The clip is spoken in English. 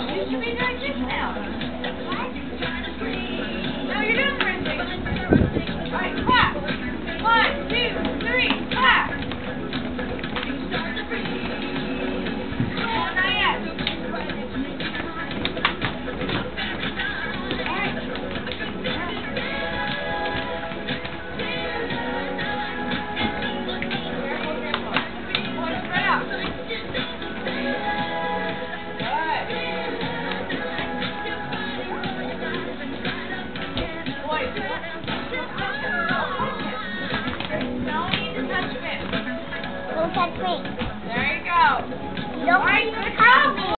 You should be doing this now. No, you're doing the right thing. All right, clap. 1, 2, 3, clap. Oh, not yet. All right. Boys, spread out. Don't touch me. There you go. Don't touch me.